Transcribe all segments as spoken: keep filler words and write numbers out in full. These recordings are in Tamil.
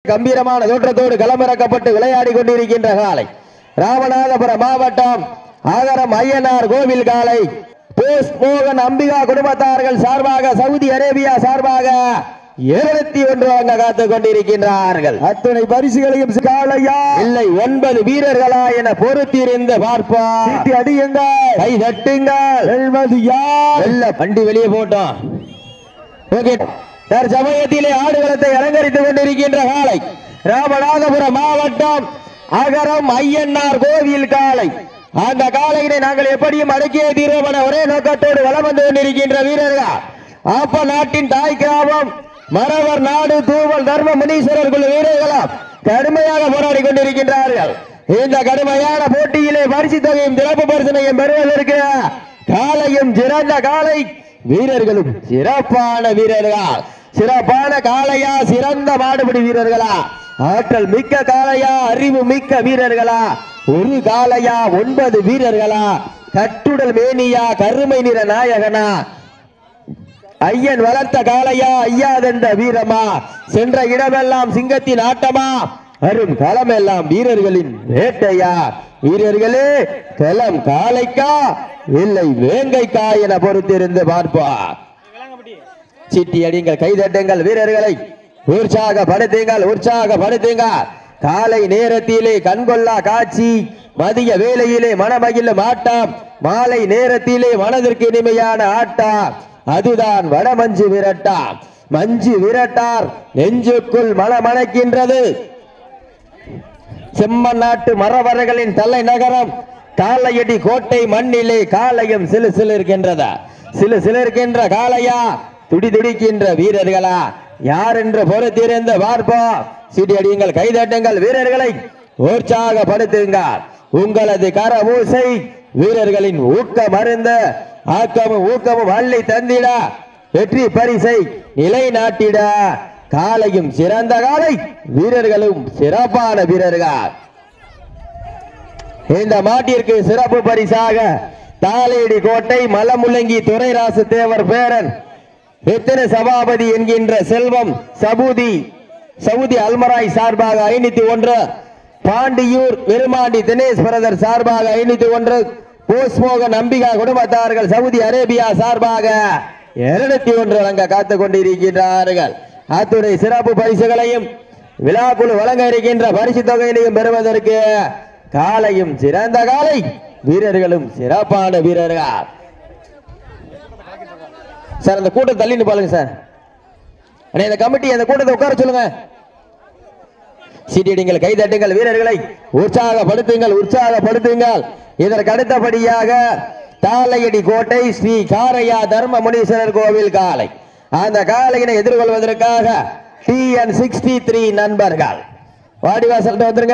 கம்பீரமான தோற்றத்தோடு களமிறக்கப்பட்டு விளையாடி கொண்டிருக்கின்ற காலை ராமநாதபுரம் மாவட்டம் ஆகரம் ஐயனார் கோவில் காலை போஸ் மோகன் அம்பிகா குடும்பத்தார்கள் சார்பாக சவுதி அரேபியா சார்பாக இருபத்தி ஒன்று அங்க காத்துக் கொண்டிருக்கின்றார்கள். அத்துணை பரிசுகளையும் காலையா இல்லை ஒன்பது வீரர்களா என பொறுத்திருந்து பார்ப்போம். அடியுங்கள், கை தட்டுங்கள். வண்டி வெளியே போட்டோம். சமயத்திலே ஆடுகளத்தை அலங்கரித்துக் கொண்டிருக்கின்ற காலை ராமநாதபுரம் மாவட்டம் அகரம் ஐயனார் கோவில் காலை. அந்த காலையினை நாங்கள் எப்படியும் அடக்கிய தீர்வன ஒரே நோக்கத்தோடு வலம் வந்து கொண்டிருக்கின்ற வீரர்கள் ஆப்ப நாட்டின் தாய் கிராமம் மரவர் நாடு தூவல் தர்ம முனீஸ்வரர் குழு வீரர்களாம் கடுமையாக போராடி கொண்டிருக்கின்றார்கள். இந்த கடுமையான போட்டியிலே பரிசு தொகையும் சிறப்பு பரிசனையும் பெறுவதற்கு காலையும் சிறந்த காலை வீரர்களும் சிறப்பான வீரர்கள். சிறப்பான காளையா சிறந்த மாடுபிடி வீரர்களா, ஆற்றல் மிக்க காளையா அறிவு மிக்க வீரர்களா, ஒரு காளையா ஒன்பது வீரர்களா, கட்டுடல் மேனியா கருமை நிற நாயகனா, ஐயன் வளர்த்த காளையா ஐயாதென்ற வீரமா, சென்ற இடமெல்லாம் சிங்கத்தின் ஆட்டமா, அரும் களமெல்லாம் வீரர்களின் வேட்டையா, வீரர்களே களம் காளைக்கா இல்லை வேங்கைக்கா என பொறுத்திருந்து பார்ப்பார். சிட்டி அடிங்கள், கைதட்டுங்கள், வீரர்களை உற்சாகப்படுத்துங்கள் உற்சாகப்படுத்துங்கள். காலை நேரத்திலே கண்கொள்ளா காட்சி, மதிய வேளையிலே மனமகிழும் ஆட்டம், மாலை நேரத்திலே மனதிற்கு இனிமையான ஆட்டம், அதுதான் வடமஞ்சு விரட்டா. மஞ்சு விரட்டார் நெஞ்சுக்குள் மனமணக்கின்றது. செம்மன் நாட்டு மரவர்களின் தலைநகரம் காலையடி கோட்டை மண்ணிலே காலையும் சிலு சிலிருக்கின்றதா, சிலு சிலிருக்கின்ற காளையா துடி துடிக்கின்ற வீரர்களா, யார் என்று பொறுத்திருந்து பார்ப்போம். சிடி அடியுங்கள், கைதட்டுங்கள், வீரர்களை உற்சாகப்படுத்துங்கள். உங்களது கரமூசை வீரர்களின் ஊக்கம் அருந்த ஆக்கமும் ஊக்கமும் அள்ளி தந்திட வெற்றி பரிசை நிலைநாட்டிட காலையும் சிறந்த காலை வீரர்களும் சிறப்பான வீரர்கள். இந்த மாட்டிற்கு சிறப்பு பரிசாக தாலேடி கோட்டை மலமுள்ளங்கி துரைராசு தேவர் பேரன் எத்தனை சபாபதி என்கின்ற செல்வம் சபூதி சவுதி அல்மராய் சார்பாக ஐநூத்தி ஒன்று, பாண்டியூர் வெறுமாண்டி தினேஷ் பிரதர் சார்பாக ஐநூத்தி ஒன்று, போஸ்மோகன் அம்பிகா குடும்பத்தார்கள் சவுதி அரேபியா சார்பாக இருநூத்தி ஒன்று வழங்க காத்துக் கொண்டிருக்கின்றார்கள். அத்துறை சிறப்பு பரிசுகளையும் விழாக்குழு வழங்க இருக்கின்ற பரிசு தொகையிலையும் பெறுவதற்கு காலையும் சிறந்த காலை வீரர்களும் சிறப்பான வீரர்கள். சார் அந்த கூட்டம் தள்ளி பாருங்க சார். இந்த கமிட்டி அந்த கூட்டத்தை உட்கார சொல்லுங்க. சீட்டிடுங்கள், கைதட்டுங்கள், வீரர்களை உற்சாகப்படுத்துங்கள் உற்சாகப்படுத்துங்கள். இதற்கு அடுத்தபடியாக தாளையடி கோட்டை ஸ்ரீ காரையா தர்ம முனீஸ்வரர் கோவில் காலை. அந்த காலையினை எதிர்கொள்வதற்காக டி என் சிக்ஸ்டி த்ரீ நண்பர்கள் வாடிவாசல் வந்துருங்க.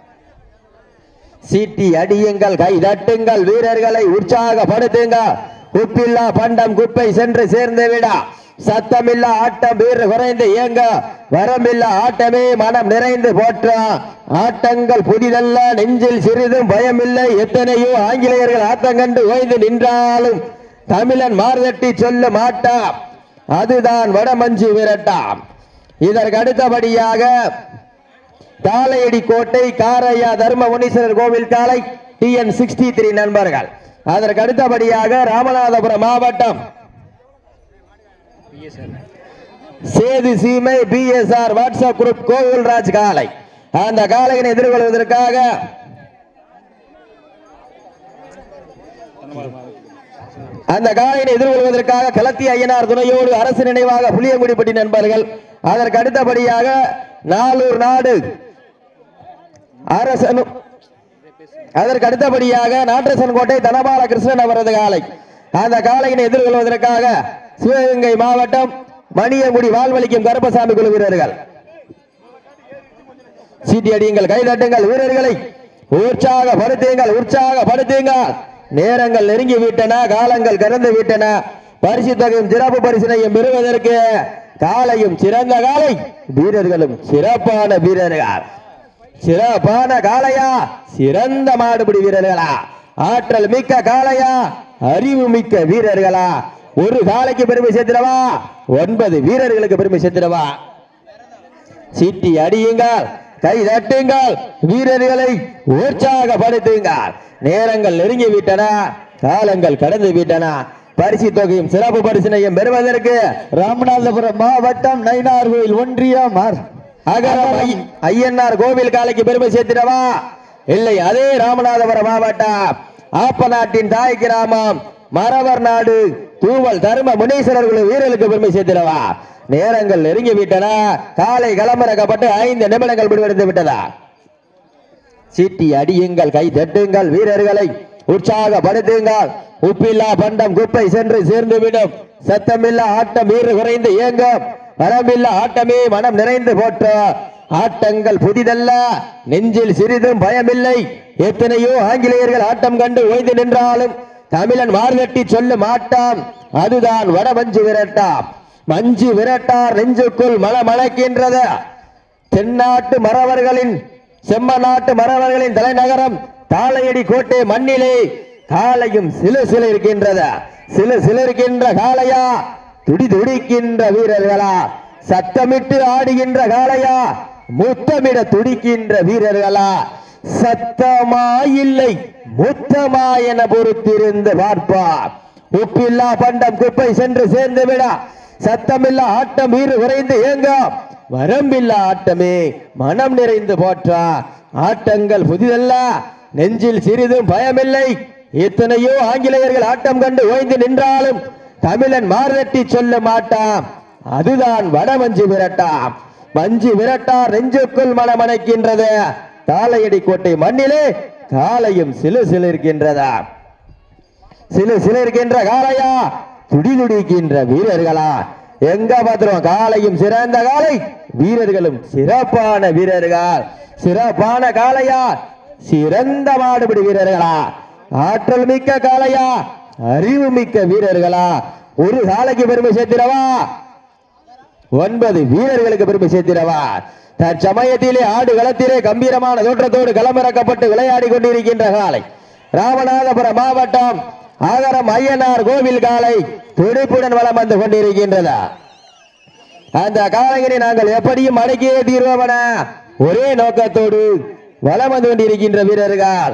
சீட்டி அடியுங்கள், கை தட்டுங்கள், வீரர்களை உற்சாகப்படுத்துங்கள். உப்பில்லா பண்டம் குப்பை சென்று சேர்ந்து விட, சத்தமில்லா ஆட்டம் வீர குறைந்து இயங்க, வரமில்லா ஆட்டமே மனம் நிறைந்து போற்ற, ஆட்டங்கள் புதிதல்ல நெஞ்சில் சிறிதும் பயமில்லை, எத்தனையோ ஆங்கிலேயர்கள் ஆட்டங்கண்டு ஓய்ந்து நின்றாலும் தமிழன் மார்தட்டி சொல்லும் ஆட்டம், அதுதான் வடமஞ்சு விரட்டாம். இதற்கு அடுத்தபடியாக தாளையடி கோட்டை காரையா தர்ம முனீஸ்வரர் கோவில் காலை டி என் சிக்ஸ்டி த்ரீ நண்பர்கள். அதற்கு அடுத்தபடியாக ராமநாதபுரம் மாவட்டம் Sethu Seemai P S R WhatsApp group Kovilraj காலை. அந்த காலையினை எதிர்கொள்வதற்காக அந்த காலையினை எதிர்கொள்வதற்காக களத்தி ஐயனார் துணையோடு அரசு நினைவாக புளியங்குடிப்பட்டி நண்பர்கள். அதற்கு அடுத்தபடியாக நாளூர் நாடு அரசனும், அதற்கு அடுத்தபடியாக நாட்டரசன் கோட்டை தனபால கிருஷ்ணன் அவரது காலை. அந்த காலையினை எதிர்கொள்வதற்காக சிவகங்கை மாவட்டம் மணியங்குடி வாழ்வழிக்கும் கருப்பசாமி குழு வீரர்கள். சீட்டி அடியுங்கள், கைதட்டுங்கள், வீரர்களை உற்சாகப்படுத்துங்கள் உற்சாகப்படுத்துங்கள். நேரங்கள் நெருங்கி விட்டன, காலங்கள் கடந்து விட்டன. பரிசு தொகையும் சிறப்பு பரிசினையும் பெறுவதற்கு காலையும் சிறந்த காலை வீரர்களும் சிறப்பான வீரர்கள். சிறப்பான காளையா சிறந்த மாடுபிடி வீரர்களா, ஆற்றல் மிக்க காளையா அறிவு மிக்க வீரர்களா, ஒரு காளைக்கு பெருமை சேர்த்திடவா ஒன்பது வீரர்களுக்கு பெருமை சேர்த்திடவா. சீட்டி அடியுங்கள், கை தட்டுங்கள், வீரர்களை உற்சாகப்படுத்துங்கள். நேரங்கள் நெருங்கி விட்டன, காலங்கள் கடந்து விட்டன. பரிசு தொகையும் சிறப்பு பரிசினையும் பெறுவதற்கு ராமநாதபுரம் மாவட்டம் நயினார்கோவில் ஒன்றியம் அகரம் ஐயனார் கோவில் காலைக்கு பெருமை சேர்த்திடவா? இல்லை, அதே ராமநாதபுரம் மாவட்டம் ஆப்பநாட்டின் தாய் கிராமம் மரவர் நாடு தூவல் தர்ம முனீஸ்வரர் குழு வீரர்களுக்கு பெருமை சேர்த்திடவா? நேரங்கள் நெருங்கி விட்டன, காலை களமிறக்கப்பட்டு ஐந்து நிமிடங்கள் முடிவடைந்து விட்டதா? சீட்டி அடியுங்கள், கை தட்டுங்கள், வீரர்களை உற்சாகப்படுத்துங்கள். உப்பில்லா பண்டம் குப்பை சென்று சேர்ந்து விடும். சத்தமில்லா ஆட்டம் வீறு குறைந்து இயங்கும். வரம்பில்லா ஆட்டமே மனம் நிறைந்து போற்ற. ஆட்டங்கள் புதிதல்ல, நெஞ்சில் சிறிதும் பயமில்லை. எத்தனையோ ஆங்கிலேயர்கள் ஆட்டம் கண்டு ஓய்ந்து நின்றாலும் தமிழன் மார்கட்டி சொல்லும் ஆட்டம் அதுதான் வடமஞ்சு விரட்டாம். மஞ்சு விரட்டார் நெஞ்சுக்குள் மலமளக்கின்றது. தென்னாட்டு மறவர்களின் செம்ம நாட்டு மறவர்களின் தலைநகரம் தாளையடி கோட்டை மண்ணிலே காலையும் சில சில இருக்கின்றது. சில சில இருக்கின்ற காளையா, துடி துடிக்கின்ற வீரர்களா, சத்தமிட்டு ஆடுகின்ற காளையா, முத்தமிட துடிக்கின்ற வீரர்களா, சத்தமா இல்லை முத்தமா என பொறுத்திருந்து பார்ப்பார். உப்பில்லா பண்டம் குப்பை சென்று சேர்ந்து விட. சத்தமில்லா ஆட்டம் வீறு குறைந்து ஏங்க. வரம்பில்லா ஆட்டமே மனம் நிறைந்து போற்றா. ஆட்டங்கள் புதிதல்ல, நெஞ்சில் சிறிதும் பயமில்லை. எத்தனையோ ஆங்கிலேயர்கள் ஆட்டம் கண்டு ஓய்ந்து நின்றாலும் தமிழன் மார்தட்டி சொல்ல மாட்டான் அதுதான் வடமஞ்சு விரட்டாம். மஞ்சு விரட்டார் நெஞ்சுக்குள் மனமணைக்கின்றது. தாளையடி கோட்டை மண்ணிலே காலையும் சிலு சிலிருக்கின்றதா? சிலு சிலிருக்கின்ற காளையா, துடி துடிக்கின்ற வீரர்களா? எங்க பாத்திரம் காலையும் சிறந்த காலை, வீரர்களும் சிறப்பான வீரர்கள். சிறப்பான காளையா, சிறந்த மாடுபிடி வீரர்களா? ஆற்றல் மிக்க காளையா, அறிவு மிக்க வீரர்களா? ஒரு காலைக்கு பெருமை சேர்த்திடவா? ஒன்பது வீரர்களுக்கு பெருமை சேர்த்திடவா? தற்சமயத்திலே ஆடு களத்திலே கம்பீரமான தோற்றத்தோடு களமிறக்கப்பட்டு விளையாடி கொண்டிருக்கின்ற காலை ராமநாதபுரம் மாவட்டம் ஆகரம் ஐயனார் கோவில் காலை துடிப்புடன் வலம் வந்து கொண்டிருக்கின்றதா? அந்த காலையினை நாங்கள் எப்படியும் அடக்கியே தீர்வோமன ஒரே நோக்கத்தோடு வலம் வந்து கொண்டிருக்கின்ற வீரர்கள்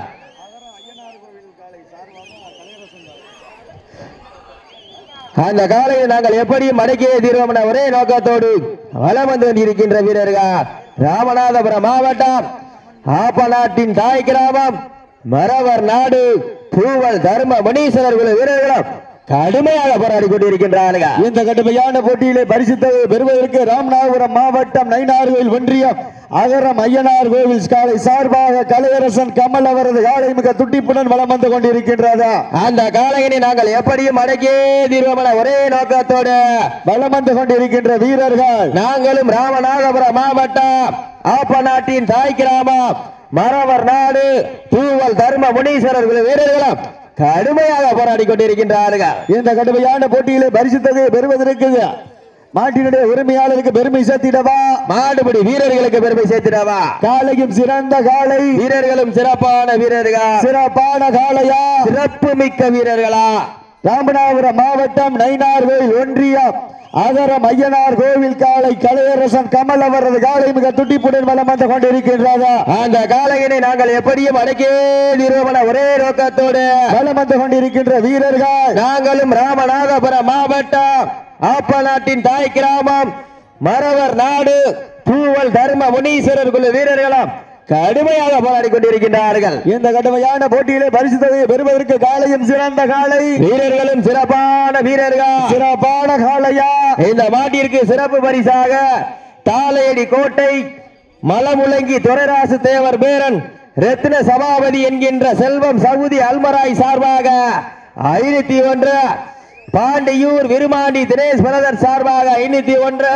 அந்த காலையை நாங்கள் எப்படியும் அடக்கியே தீர்வோம் ஒரே நோக்கத்தோடு வலம் வந்து கொண்டிருக்கின்ற வீரர்கள் ராமநாதபுரம் மாவட்டம் ஆப்பநாட்டின் தாய் கிராமம் மரவர் நாடு தூவல் தர்ம முனீஸ்வரர் குழு வீரர்களும் கடுமையாக போராடி கொண்டிருக்கின்றார்கள். இந்த கடுமையான போட்டியிலே பரிசுத்தை பெறுவதற்கு ராமநாதபுரம் மாவட்டம் நயினார்கோவில் ஒன்றியம் அகரம் ஐயனார் கோவில் காலை சார்பாக கலையரசன் கமல் அவரது காலை மிக துட்டிப்புடன் வலம் வந்து கொண்டிருக்கின்றதா? அந்த காலையினை நாங்கள் எப்படியும் அடக்கே தீர்வோம் ஒரே நோக்கத்தோடு வலம் வந்து கொண்டிருக்கின்ற வீரர்கள் நாங்களும் ராமநாதபுரம் மாவட்டம் ஆப்பநாட்டின் தாய் கிராமம் மரவர் நாடு தூவல் தர்ம முனீஸ்வரர் வீரர்களும் கடுமையாக போராடி கொண்டிருக்கின்றார்கள். இந்த கடுமையான போட்டியிலே பரிசு தொகையை பெறுவதற்கு மாட்டினுடைய உரிமையாளருக்கு பெருமை சேர்த்திடவா? மாடுபிடி வீரர்களுக்கு பெருமை சேர்த்திடவா? காலையும் சிறந்த காலை, வீரர்களும் சிறப்பான வீரர்கள். சிறப்பான காளையா, சிறப்பு மிக்க வீரர்களா? ராமநாதபுரம் மாவட்டம் நயினார்கோவில் ஒன்றியம் அகரம் ஐயனார் கோவில் காலை கலையரசன் கமல் அவரது காலை மிக துட்டிப்புடன் வலம் வந்து கொண்டிருக்கின்றதா? அந்த காலையினை நாங்கள் எப்படியும் அடக்கே நிறுவன ஒரே நோக்கத்தோடு வலம் வந்து கொண்டிருக்கின்ற வீரர்கள் நாங்களும் ராமநாதபுரம் மாவட்டம் ஆப்பநாட்டின் தாய் கிராமம் மரவர் நாடு தூவல் தர்ம முனீஸ்வரர் குழு வீரர்களும் கடுமையாக போராடி கொண்டிருக்கின்றார்கள். இந்த கடுமையான போட்டியிலே பரிசு தொகையை பெறுவதற்கு காலையும் சிறந்த காலை, வீரர்களும் சிறப்பான வீரர்கள். சிறப்பான காளையா, இந்த மாட்டிற்கு சிறப்பு பரிசாக தாளையடி கோட்டை மலமுழங்கி துரைராசு தேவர் பேரன் ரத்ன சபாபதி என்கின்ற செல்வம் சவுதி அல்மராய் சார்பாக ஐநூத்தி ஒன்று, பாண்டியூர் விருமாண்டி தினேஷ் பிரதர் சார்பாக ஐநூத்தி ஒன்று,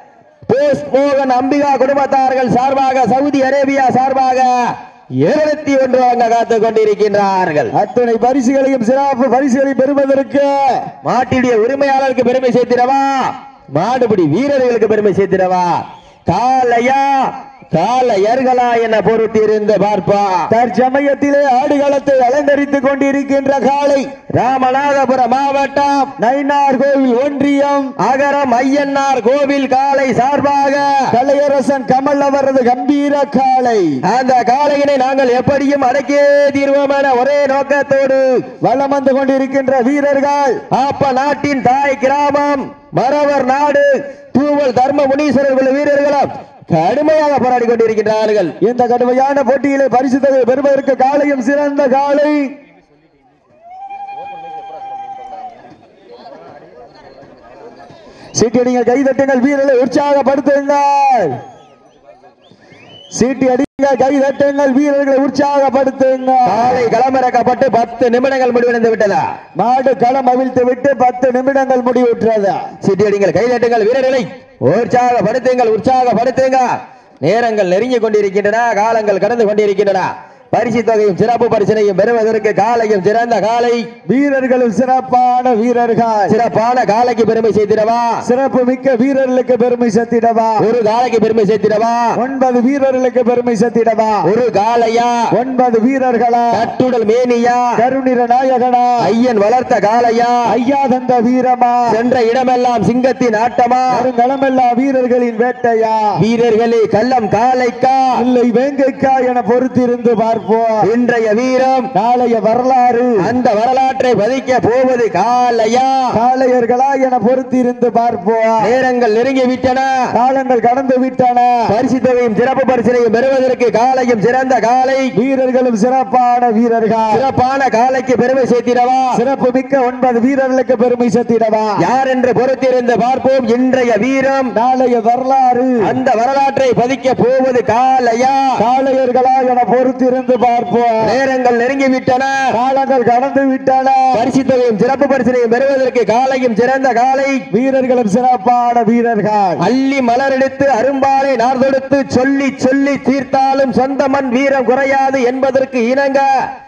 போஸ்ட் மோகன் அம்பிகா குடும்பத்தார்கள் சார்பாக சவுதி அரேபியா சார்பாக இருபத்தி ஒன்று அங்க காத்துக் கொண்டிருக்கின்றார்கள். அத்தனை பரிசுகளையும் சிறப்பு பரிசுகளை பெறுவதற்கு மாட்டினுடைய உரிமையாளருக்கு பெருமை சேர்த்திடவா? மாடுபிடி வீரர்களுக்கு பெருமை சேர்த்திடவா? காளையா, காளையர்களா என பொறுத்திருந்து பார்ப்பா. தற்சமயத்திலே ஆடுகளத்தை அலங்கரித்துக் கொண்டிருக்கின்ற காளை ராமநாதபுரம் மாவட்டம் நயினார் கோவில் ஒன்றியம் அகரம் ஐயனார் கோவில் காளை சார்பாக கலையரசன் கமல் அவரது கம்பீர காளை. அந்த காளையினை நாங்கள் எப்படியும் அடக்கியே தீர்வோம் என ஒரே நோக்கத்தோடு வலம் வந்து கொண்டிருக்கின்ற வீரர்கள் ஆப்ப நாட்டின் தாய் கிராமம் மரவர் நாடு தூவல் தர்ம முனீஸ்வரர் வீரர்களும் கடுமையாக போராடி கொண்டிருக்கின்றார்கள். இந்த கடுமையான போட்டியிலே பரிசு தொகை பெறுவதற்கு காளையும் சிறந்த காளை. சீட்டியடிங்கள், கைதட்டுங்கள், வீரர்களை உற்சாகப்படுத்துங்கள். சீட்டி அடிங்கள், கைதட்டுங்கள், வீரர்களை உற்சாகப்படுத்துங்கள். காலை களமிறக்கப்பட்டு பத்து நிமிடங்கள் முடிவடைந்து விட்டதா? மாடு களம் அவிழ்த்து விட்டு பத்து நிமிடங்கள் முடிவுற்றதா? சீட்டி அடிங்கள், கைதட்டுங்கள், வீரர்களை உற்சாகப்படுத்துங்கள், உற்சாகப்படுத்துங்க. நேரங்கள் நெருங்கி கொண்டிருக்கின்றன, காலங்கள் கடந்து கொண்டிருக்கின்றன. பரிசு தொகையும் சிறப்பு பரிசனையும் பெறுவதற்கு காலையும் சிறந்த காலை, வீரர்களும் சிறப்பான வீரர்கள். சிறப்பான காலைக்கு பெருமை சேர்த்திடவா, சிறப்பு மிக்க வீரர்களுக்கு பெருமை சேர்த்திடவா, ஒரு காலைக்கு பெருமை சேர்த்திடவா, ஒன்பது வீரர்களுக்கு பெருமை சேர்த்திடவா, ஒரு காலையா, ஒன்பது வீரர்களா, கட்டுடல் மேனியா, கருநிற நாயகனா, ஐயன் வளர்த்த காலையா, ஐயா தந்த வீரமா, சென்ற இடமெல்லாம் சிங்கத்தின் ஆட்டமா, களமெல்லாம் வீரர்களின் வேட்டையா, வீரர்களே கள்ளம் காலைக்கா இல்லை வேங்கைக்கா என பொறுத்திருந்து பார்ப்போம். இன்றைய வீரம் நாளைய வரலாறு, அந்த வரலாற்றை பதிக்க போவது காலையா காளையர்களா என பொறுத்திருந்து பார்ப்போம். நேரங்கள் நெருங்கி விட்டன, காலங்கள் கடந்து விட்டன. பரிசு தொகையும் சிறப்பு பரிசனையும் பெறுவதற்கு காலையும் சிறந்த காலை, வீரர்களும் சிறப்பான வீரர்கள். சிறப்பான காலைக்கு பெருமை சேர்த்திடவா, சிறப்பு மிக்க ஒன்பது வீரர்களுக்கு பெருமை சேர்த்திடவா. யார் என்று பொறுத்திருந்து பார்ப்போம். இன்றைய வீரம் நாளைய வரலாறு, அந்த வரலாற்றை பதிக்க போவது காலையா காளையர்களா என பொறுத்திருந்து பார்ப்போம். நேரங்கள் நெருங்கி விட்டன, காலங்கள் கடந்து விட்டன. பரிசு தொகையும் சிறப்பு பரிசனையும் பெறுவதற்கு காலையும் சிறந்த காலை, வீரர்களும் சிறப்பான வீரர்கள். அள்ளி மலரெடுத்து அரும்பாலை நார் தொடுத்து சொல்லி சொல்லி தீர்த்தாலும் சொந்த மண் வீரம் குறையாது என்பதற்கு இணங்க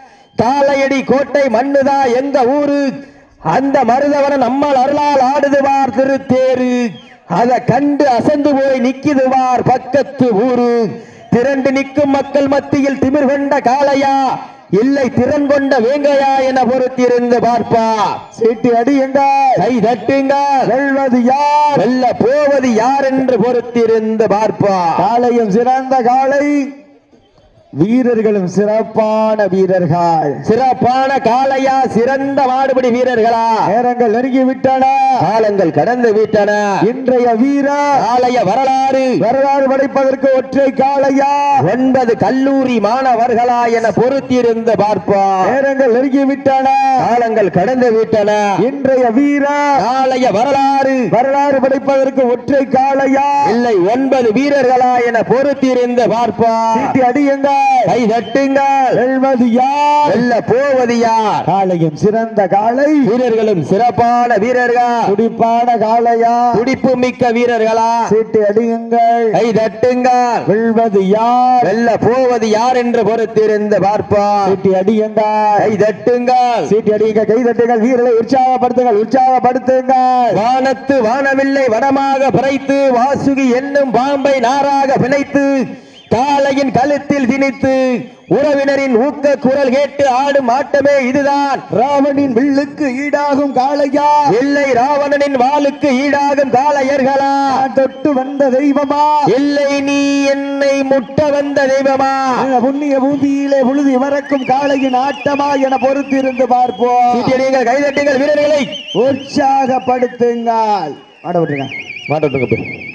தாளையடி கோட்டை மண்ணுதா எங்க ஊரு, அந்த மருதவன நம்மால் அருளால் ஆடுதுவார் திருத்தேரு, அத கண்டு அசந்து போய் நிக்குதுவார் பக்கத்து ஊரு. திரண்டு நிற்கும் மக்கள் மத்தியில் திமிர் கொண்ட காளையா இல்லை திறன் கொண்ட வேங்கையா என பொறுத்திருந்து பார்ப்பா. சீட்டி அடியுங்கள், கை தட்டுங்கள், வெல்வது யார் வெல்ல போவது யார் என்று பொறுத்திருந்து பார்ப்பா. காளையும் சிறந்த காளை, வீரர்களும் சிறப்பான வீரர்கள். சிறப்பான காளையா சிறந்த மாடுபிடி வீரர்களா? நேரங்கள் நெருங்கி விட்டன, காலங்கள் கடந்து விட்டன. இன்றைய வீரர் காளைய வரலாறு வரலாறு படைப்பதற்கு ஒற்றை காளையா ஒன்பது கல்லூரி மாணவர்களா என பொறுத்திருந்து பார்ப்போம். நேரங்கள் நெருங்கி விட்டன, காலங்கள் கடந்து விட்டன. இன்றைய வீரர் காளைய வரலாறு வரலாறு படைப்பதற்கு ஒற்றை காளையா இல்லை ஒன்பது வீரர்களா என பொறுத்திருந்து பார்ப்போம். சீட்டி அடியுங்கள், கை தட்டுங்கள், வெல்வது யார் வெல்ல போவது யார்? காளையும் சிறந்த காளை, வீரர்களும் சிறப்பான வீரர்கள். துடிப்பான காளையா துடிப்பு மிக்க வீரர்களா? சீட்டி அடியுங்கள், கை தட்டுங்கள், வெல்வது யார் வெல்ல போவது யார் என்று பொறுத்திருந்து பார்ப்போம். சீட்டி அடியுங்கள், கை தட்டுங்கள், சீட்டி அடியுங்க, கை தட்டுங்கள், வீரர்களை உற்சாகப்படுத்துங்கள், உற்சாகப்படுத்துங்கள். வானத்து வானவில்லை வடமாக பிறைத்து வாசுகி என்னும் பாம்பை நாராக பிணைத்து காளையின் கழுத்தில் திணித்து உறவினரின் ஊக்க குரல் கேட்டு ஆடும் ஆட்டமே இதுதான். ராவணின் வில்லுக்கு ஈடாகும் காளையா இல்லை ராவணனின் வாளுக்கு ஈடாகும் காளையர்களா? நான் தொட்டு வந்த தெய்வமா இல்லை நீ என்னை முட்ட வந்த தெய்வமா? புண்ணிய பூமியிலே புழுதி மறக்கும் காளையின் ஆட்டமா என பொறுத்திருந்து பார்ப்போம். சீட்டியடியுங்கள், கைதட்டுங்கள், வீரர்களை உற்சாகப்படுத்துங்கள். மாட விட்டுருங்க, மாட்டோம்.